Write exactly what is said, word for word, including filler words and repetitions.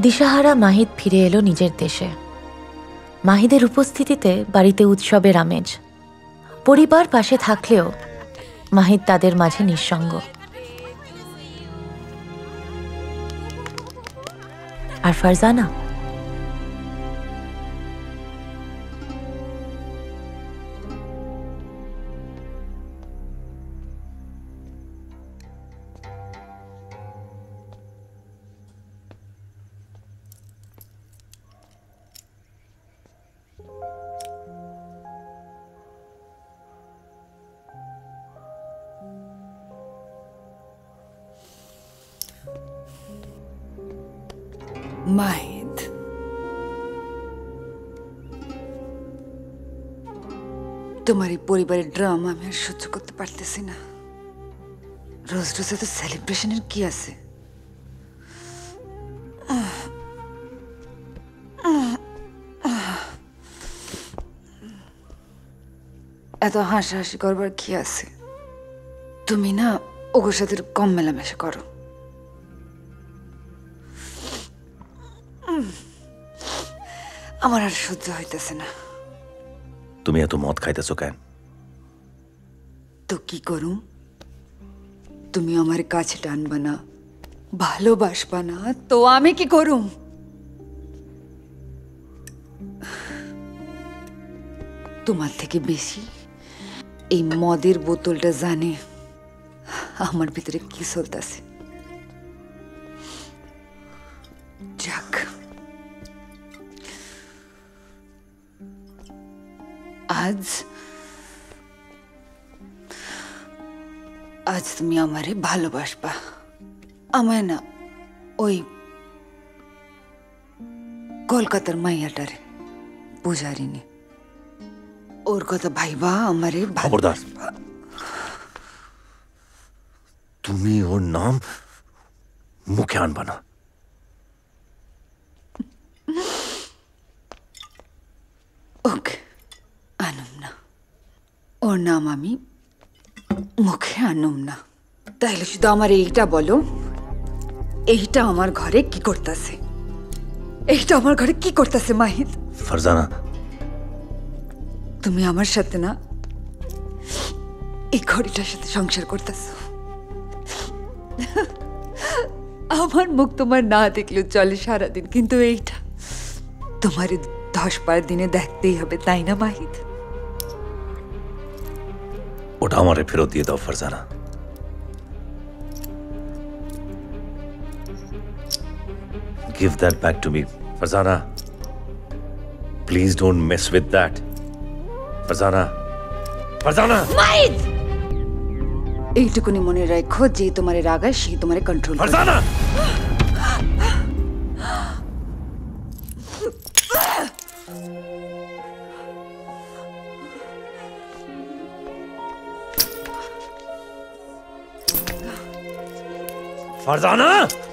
দিশাহারা মাহিদ ফিরে এলো নিজের দেশে। মাহিদের উপস্থিতিতে বাড়িতে উৎসবের আমেজ। পরিবার পাশে থাকলেও মাহিদ তাদের মাঝে নিঃসঙ্গ। আর ফারজানা মাহিদ, তোমার এই পরিবারের ড্রামা আমি আর সহ্য করতে পারতেছি না। রোজ রোজ এত সেলিব্রেশনের কি আছে? এত হাসাহাসি করবার কি আছে? তুমি না ওগোর সাথে কম মেলামেশা করো। আমার আর সহ্য হইতেছে না। তুমি এত মদ খাইতেছো কেন? তো কি করুম? তুমি আমার কাছে টানবা না, ভালোবাসবা না, তো আমি কি করুম? তোমার থেকে বেশি এই মদের বোতলটা জানে আমার ভিতরে কি চলতেছে। যাক, আজ আজ তুমি আমারে ভালোবাসবা, আমায় না ওই কলকাতার মাইয়াটারে বুঝারিনি। ওর কথা ভাইবা আমারে খবরদার, তুমি ওর নাম মুখে আনবা না। ওকে, আনুম না। ওর নাম আমি মুখে আনুম না। তাইলে শুধু আমার এইটা বলো, এইটা আমার ঘরে কি করতেছে? এইটা আমার ঘরে কি করতেছে মাহিদ? ফারজানা, তুমি আমার সাথে না এই ঘড়িটার সাথে সংসার করতেছো। আমার মুখ তোমার না দেখলেও চলে সারাদিন, কিন্তু এইটা তোমার দশ বার দিনে দেখতেই হবে, তাই না মাহিদ? ওটা আমারে ফেরত দিয়ে দাও Farzana. Give that back to me, Farzana. Please don't mess with that. Farzana. Farzana! Mahid! এইটুকুনি মনে রাখো, যে তোমারে রাগায় সেই তোমারে কন্ট্রোল করে। ফারজানা! Farzana!